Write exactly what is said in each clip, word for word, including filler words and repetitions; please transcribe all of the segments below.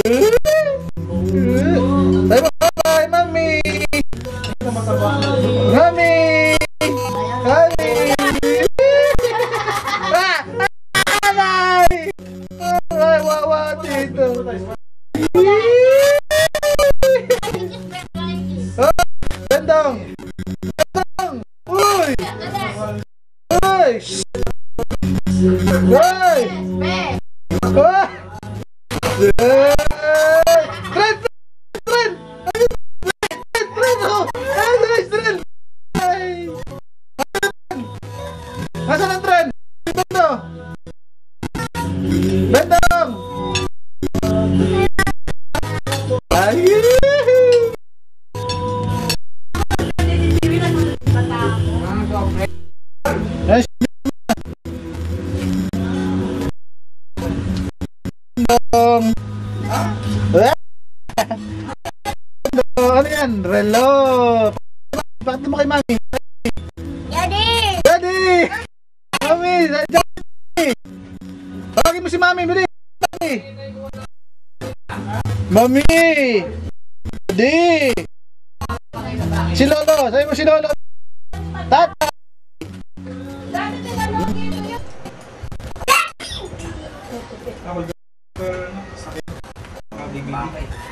Bye-bye, Mami! Mami! Mami! Ah! Aray! Ay, wawa dito. Oh! Gandong! Gandong! Uy! Uy! Uy! Oh! Tren! Tren! Tren! Tren! Oh! Ay, nice tren! Ay! Nasaan ang tren? Dito! Bendong! Ay! Nice! Bendong! Ano yan? Relo! Bakit mo kay Mami? Daddy! Daddy! Mami! Daddy! Tawagin mo si Mami! Bili! Mami! Mami! Daddy! Si Lolo! Sabi mo si Lolo! Tata!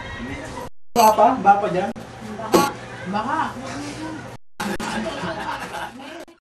Bapa? Bapa dyan? Baka. Baka.